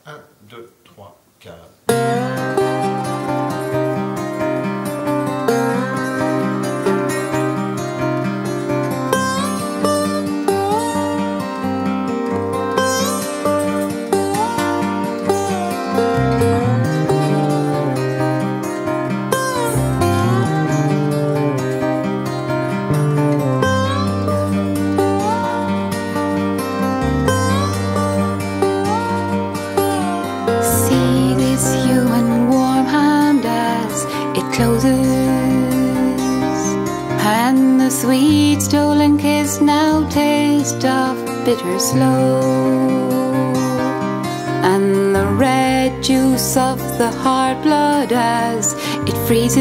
1, 2, 3, 4. And the sweet stolen kiss now taste of bitter slow, and the red juice of the heart blood as it freezes.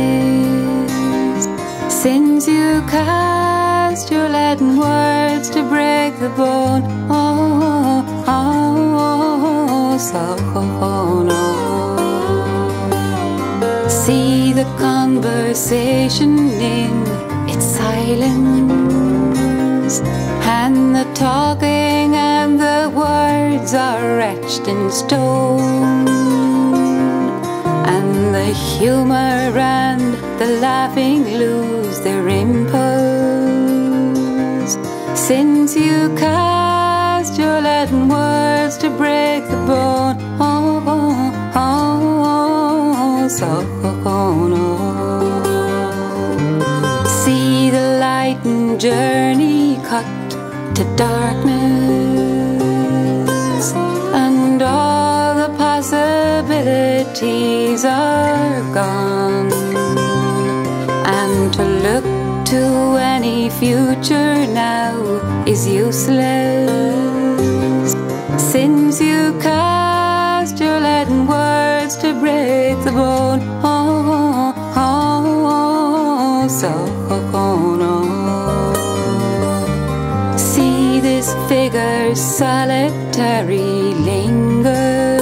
Since you cast your leaden words to break the bone, oh, oh, oh, so no. See the conversation in its silence, and the talking and the words are etched in stone, and the humor and the laughing lose their impulse. Since you cast your leaden words to break the bone, oh, oh, oh, so no. See the light and journey cut to darkness, and all the possibilities are gone, and to look to any future now is useless. Since you cast your leaden words to break the bone, oh, oh, oh, so no. See this figure solitary linger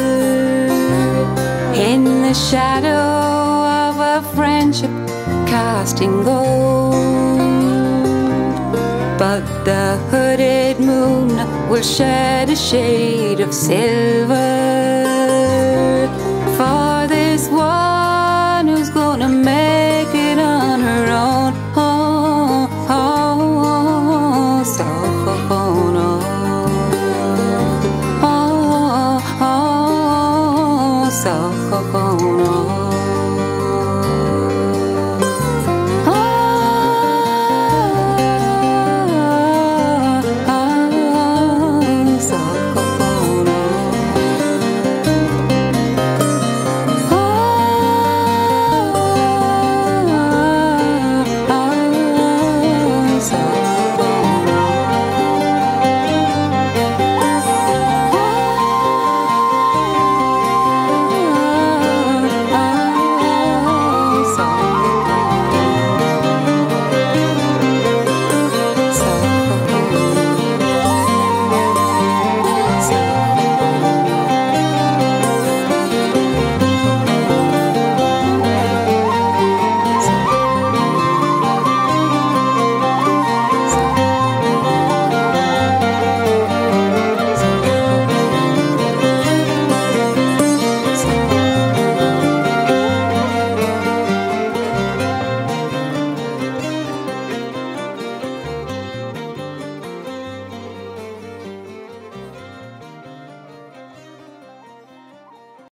in the shadow of a friendship casting gold, but the hooded moon will shed a shade of silver for this one who's gonna make it on her own. Oh, oh, oh, so no. Oh, oh, oh, so